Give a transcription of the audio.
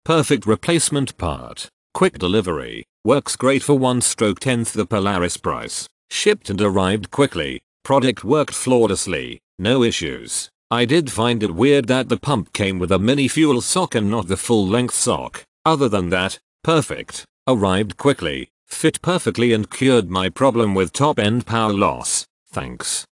Perfect replacement part. Quick delivery. Works great for 1/10th the Polaris price. Shipped and arrived quickly. Product worked flawlessly. No issues. I did find it weird that the pump came with a mini fuel sock and not the full length sock. Other than that, perfect. Arrived quickly, fit perfectly and cured my problem with top end power loss. Thanks.